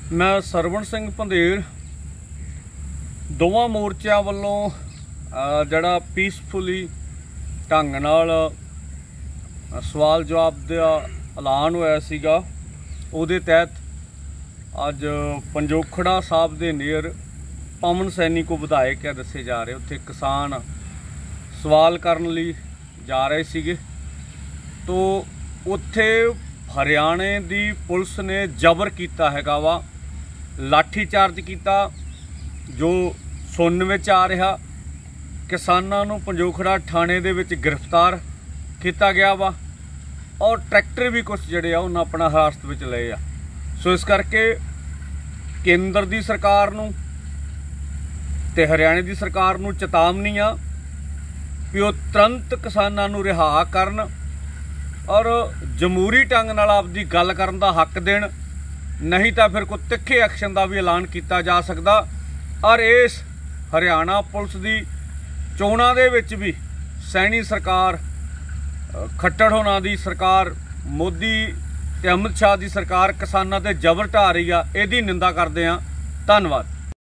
मैं सरवण सिंह पंधेर दोवां मोर्चों वालों जड़ा पीसफुली ढंग नाल सवाल जवाब का ऐलान होया सीगा, उहदे तहत अज पंजोखड़ा साहब दे नेर पवन सैनी को विधायक है दसे जा रहे, उत्थे किसान सवाल करन लई जा रहे सीगे। तो उत्थे हरियाणे दी पुलिस ने जबर कीता हैगा वा, लाठी चार्ज किया जो सुनने में आ रहा। किसानां नूं पंजोखड़ा थाणे दे विच गिरफ्तार किया गया वा और ट्रैक्टर भी कुछ जिहड़े आ उन्हां अपना हिरासत विच लए आ। सो इस करके केंद्र दी सरकार नूं ते हरियाणे दी सरकार नूं चेतावनी आ कि वो तुरंत किसानां नूं रिहा करन और जमहूरी ढंग नाल आपदी गल करन दा हक देण, नहीं तो फिर कोई तिखे एक्शन का भी ऐलान किया जा सकता। और इस हरियाणा पुलिस की चोणां दे विच भी सैनी सरकार, खट्टर होना दी सरकार, मोदी ते अमित शाह की सरकार किसानां ते जबर ढा रही आ, इहदी निंदा करदे आ। धन्नवाद।